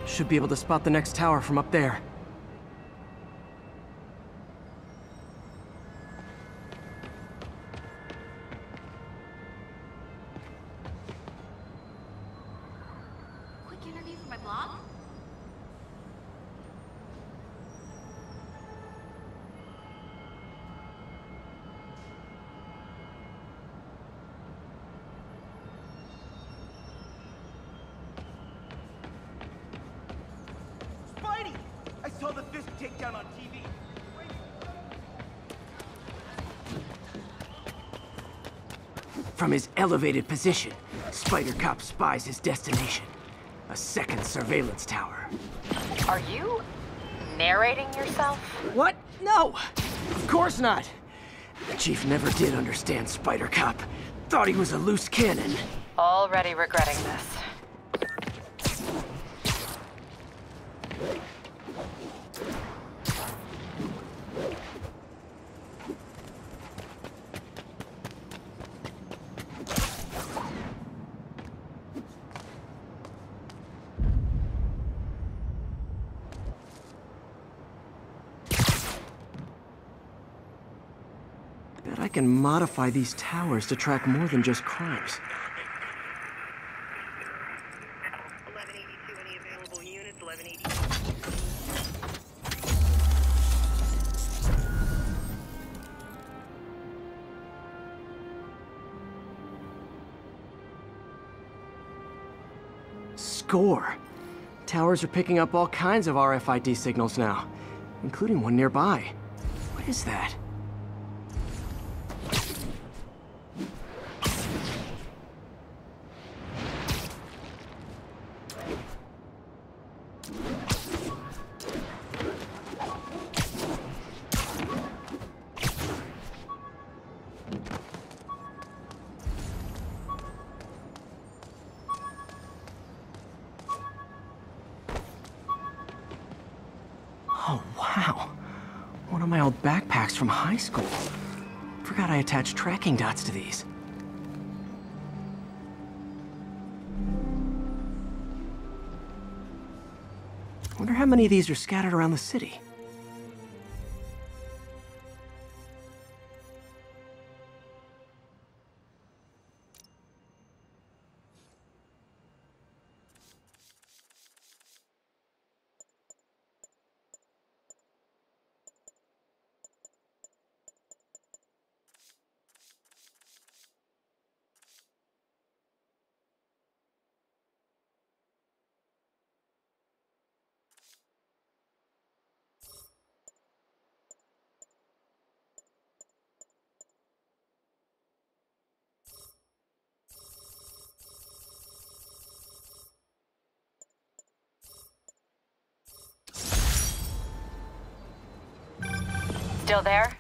Should be able to spot the next tower from up there. Quick interview for my blog? Spidey! I saw the Fisk takedown on TV. From his elevated position, Spider Cop spies his destination. A second surveillance tower. Are you narrating yourself? What? No! Of course not! The Chief never did understand Spider Cop. Thought he was a loose cannon. Already regretting this. Bet I can modify these towers to track more than just crimes. 1182, any available units? 1182. Score! Towers are picking up all kinds of RFID signals now, including one nearby. What is that? Oh, wow. One of my old backpacks from high school. Forgot I attached tracking dots to these. Wonder how many of these are scattered around the city. Still there?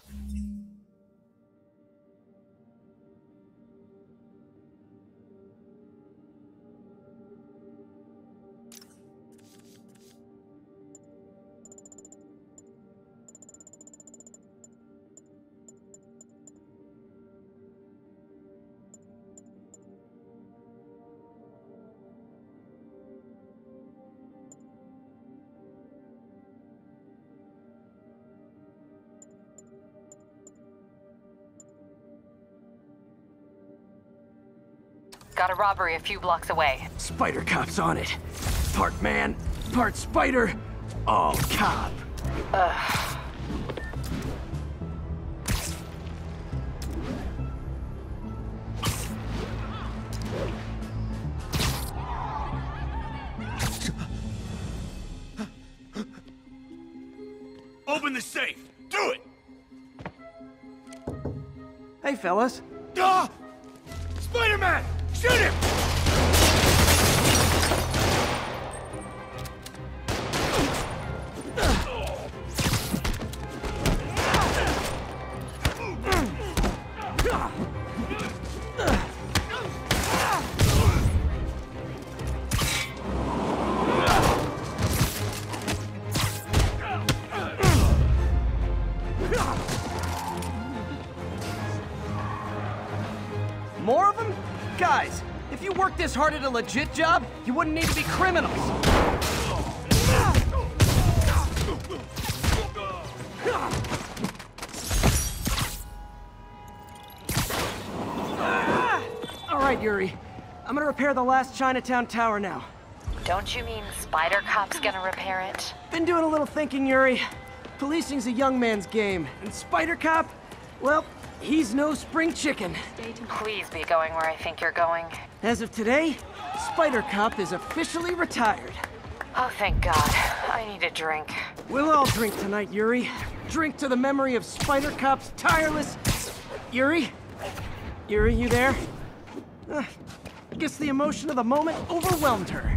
Got a robbery a few blocks away. Spider Cop's on it. Part man, part spider, all cop. Open the safe! Do it! Hey, fellas. Ah! Spider-Man! Shoot him! More of them? Guys, if you worked this hard at a legit job, you wouldn't need to be criminals. All right, Yuri. I'm gonna repair the last Chinatown tower now. Don't you mean Spider Cop's gonna repair it? Been doing a little thinking, Yuri. Policing's a young man's game, and Spider Cop, well, he's no spring chicken. Please be going where I think you're going. As of today, Spider Cop is officially retired. Oh, thank God. I need a drink. We'll all drink tonight, Yuri. Drink to the memory of Spider Cop's tireless... Yuri? Yuri, you there? I guess the emotion of the moment overwhelmed her.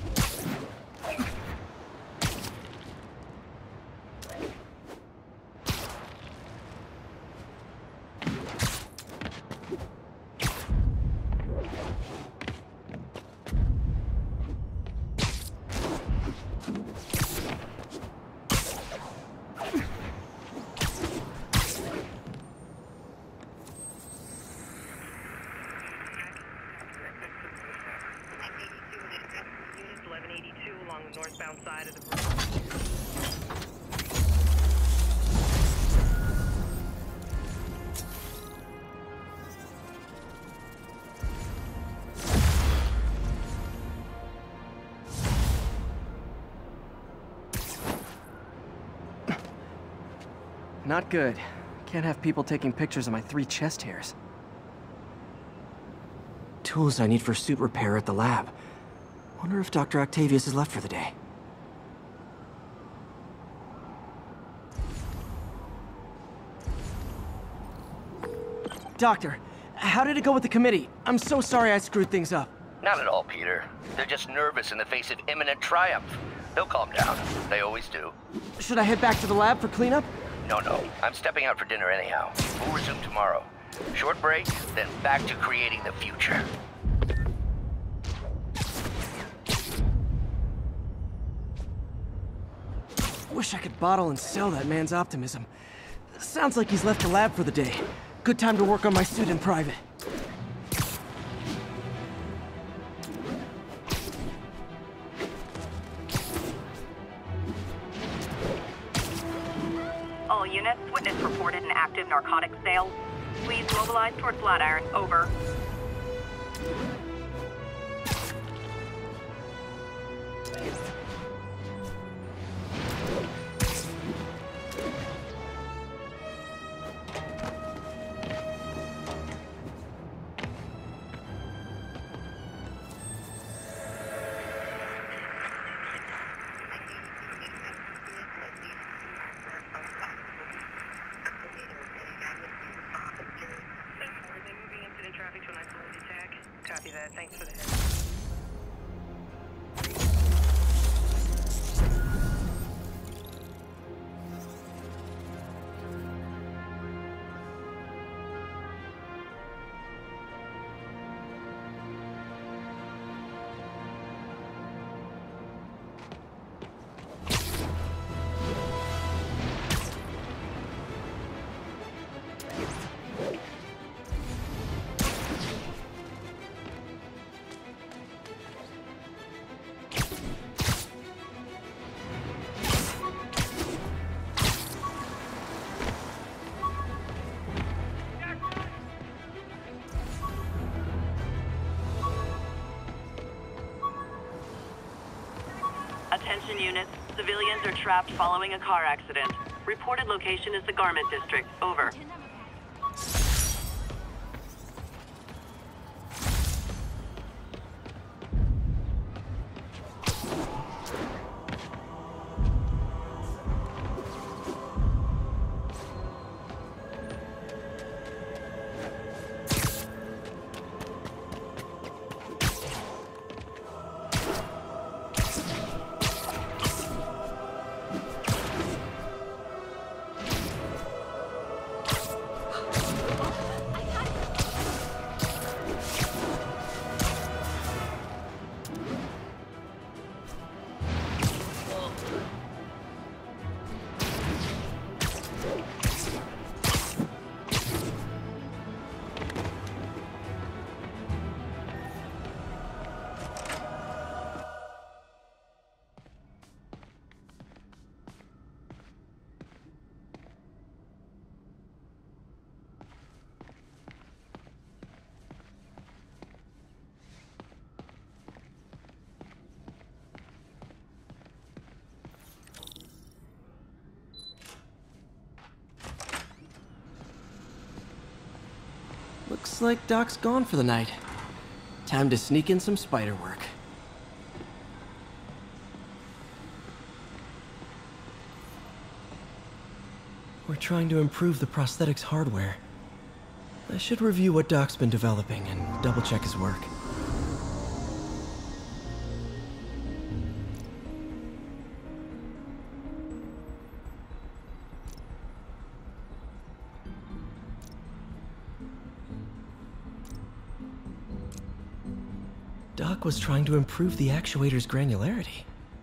Units 1182 along the northbound side of the bridge. Not good. Can't have people taking pictures of my 3 chest hairs. Tools I need for suit repair at the lab. Wonder if Dr. Octavius is left for the day. Doctor, how did it go with the committee? I'm so sorry I screwed things up. Not at all, Peter. They're just nervous in the face of imminent triumph. They'll calm down. They always do. Should I head back to the lab for cleanup? No. I'm stepping out for dinner anyhow. We'll resume tomorrow. Short break, then back to creating the future. Wish I could bottle and sell that man's optimism. Sounds like he's left the lab for the day. Good time to work on my suit in private. All units, witness reported an active narcotics sale. Please mobilize toward Flatiron. Over. Traffic to an isolated attack. Copy that. Thanks for the heads up. Attention units. Civilians are trapped following a car accident. Reported location is the Garment District. Over. Looks like Doc's gone for the night. Time to sneak in some spider work. We're trying to improve the prosthetics hardware. I should review what Doc's been developing and double-check his work. Doc was trying to improve the actuator's granularity.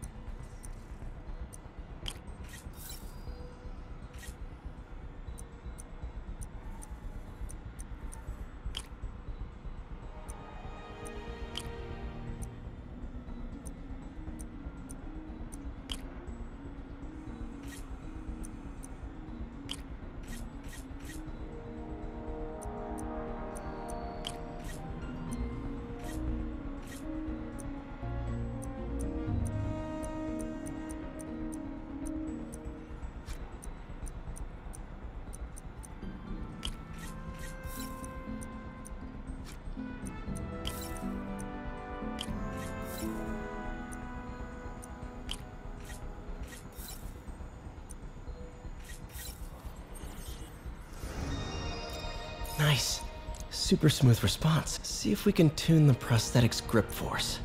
Nice. Super smooth response. See if we can tune the prosthetic's grip force.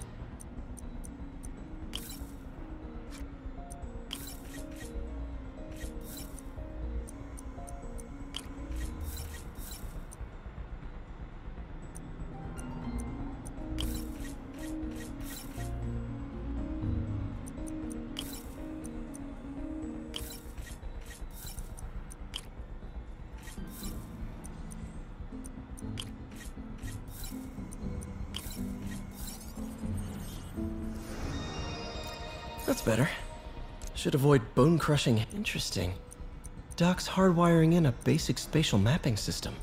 That's better. Should avoid bone crushing. Interesting. Doc's hardwiring in a basic spatial mapping system.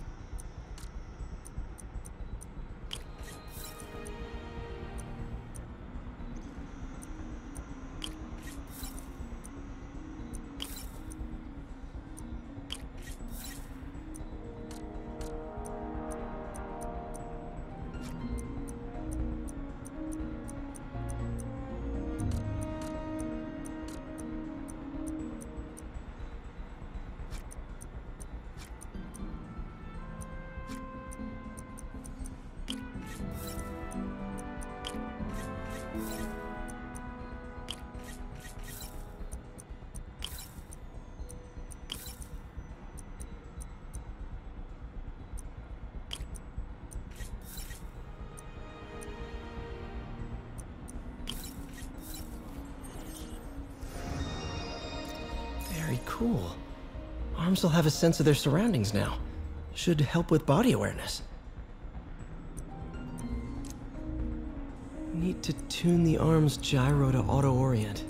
Very cool. Arms will have a sense of their surroundings now. Should help with body awareness. Need to tune the arm's gyro to auto-orient.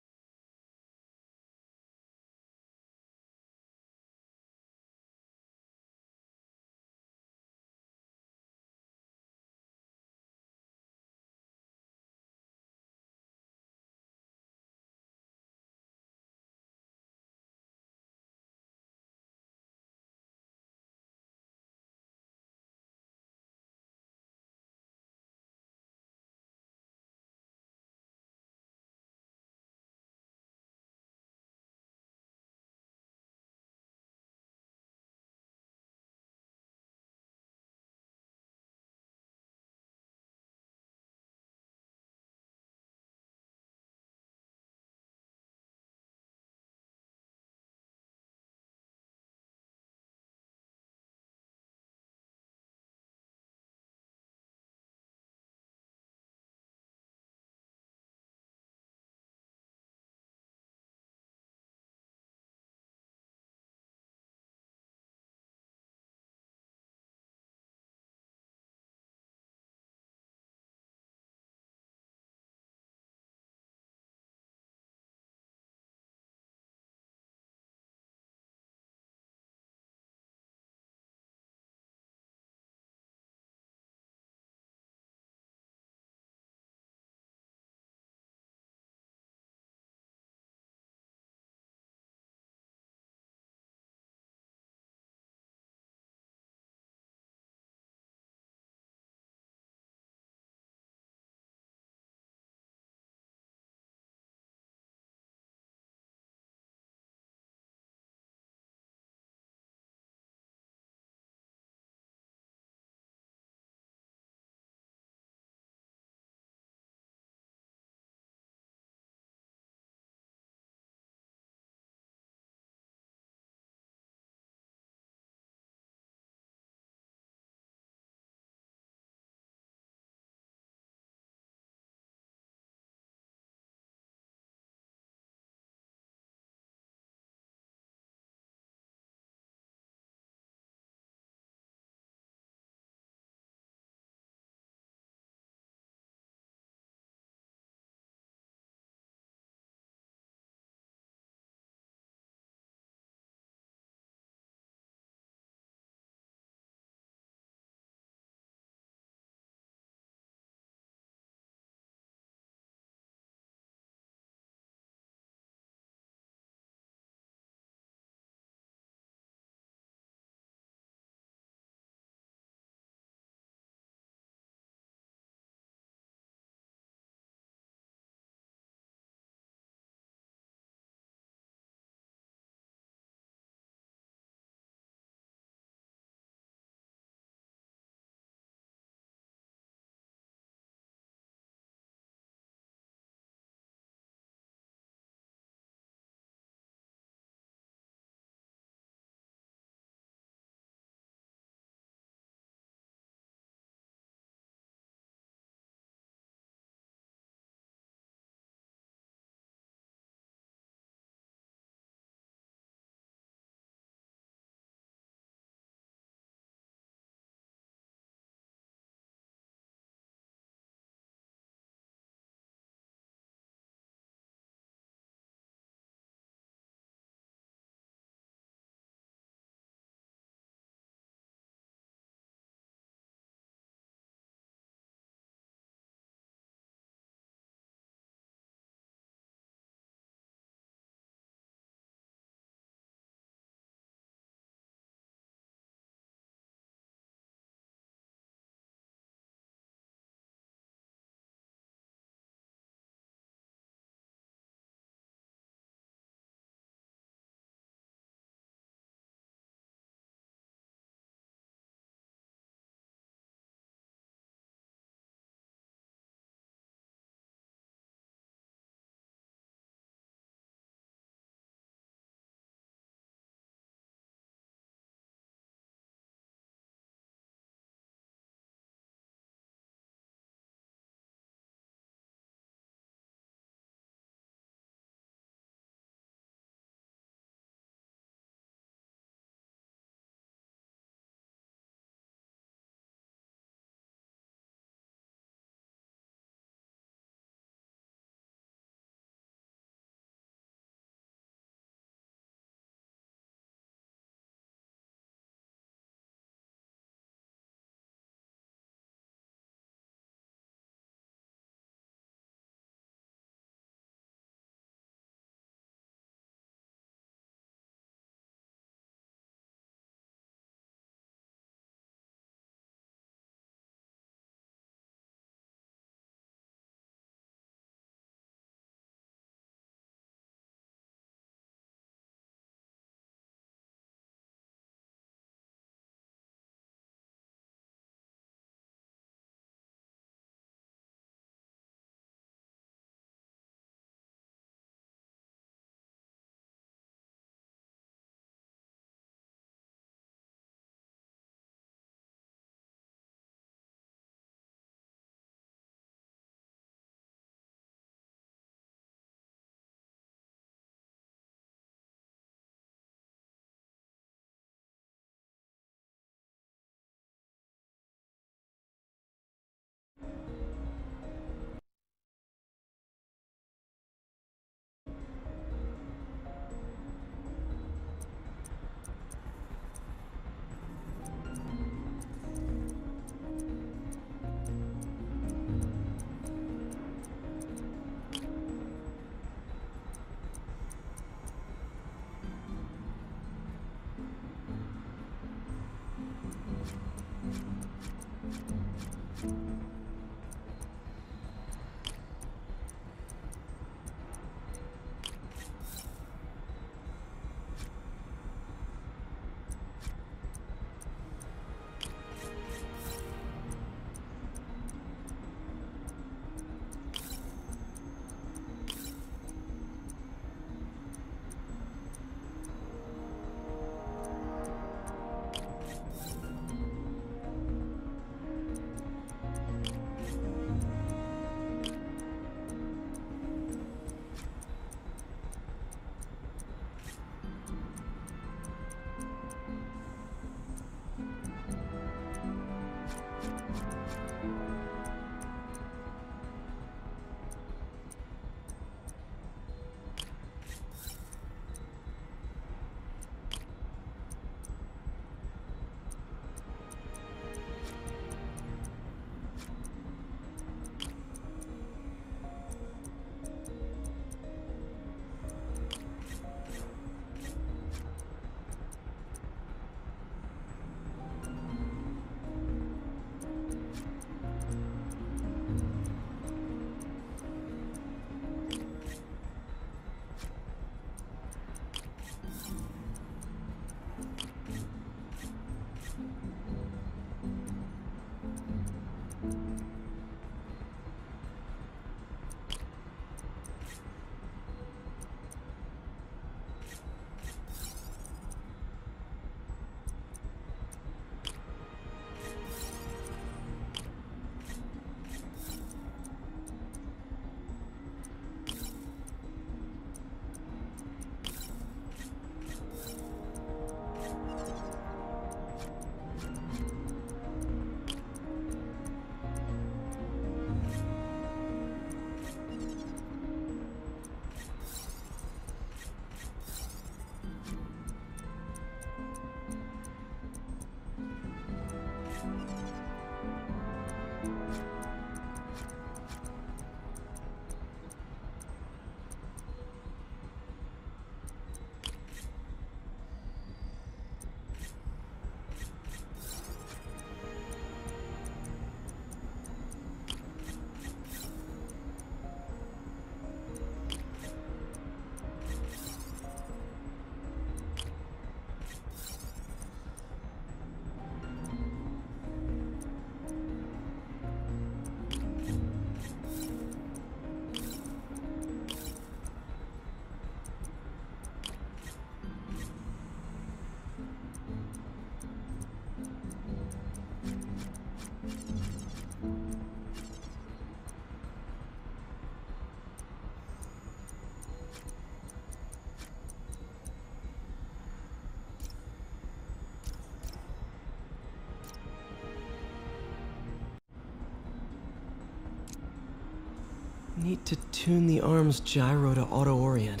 Need to tune the arm's gyro to auto-orient.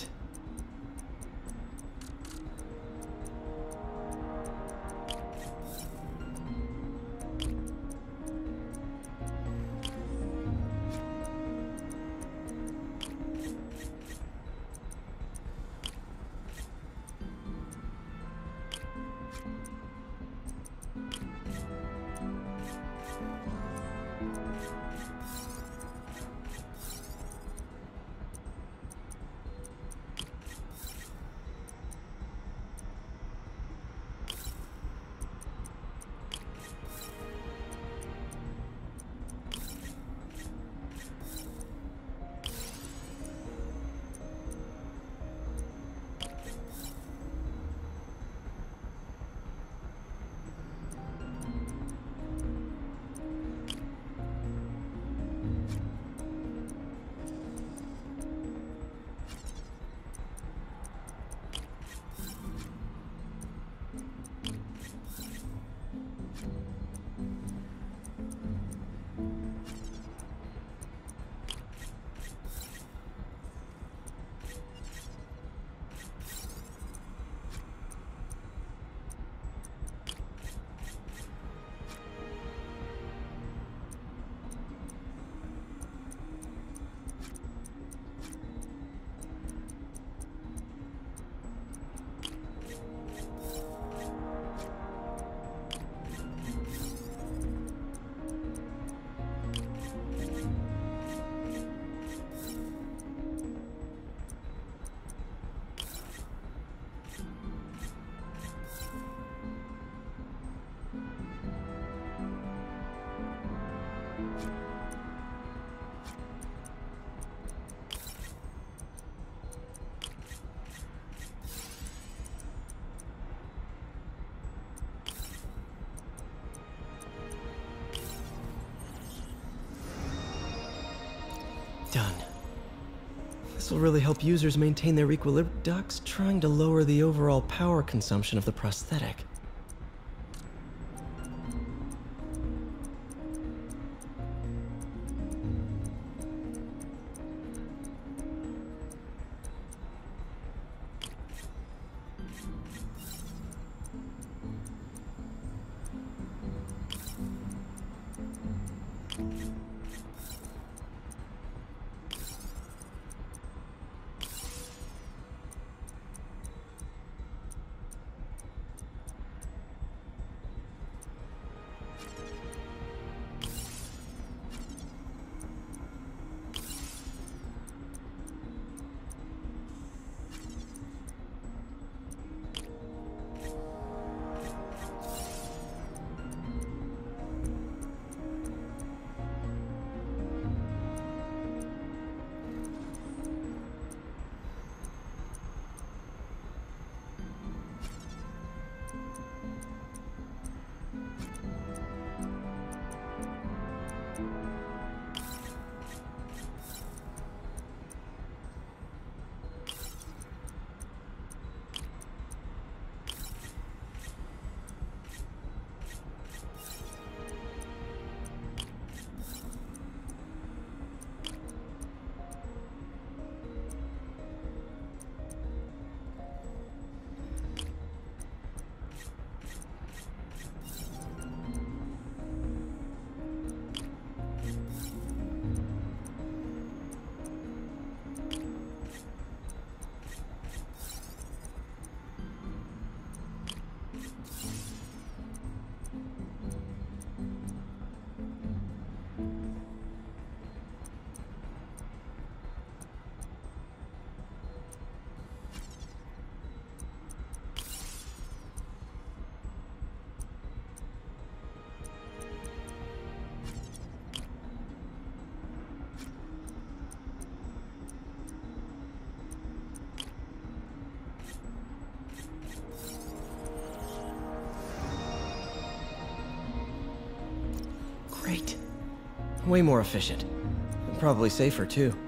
Done. This will really help users maintain their equilibrium. Doc's trying to lower the overall power consumption of the prosthetic. Great. Way more efficient. And probably safer, too.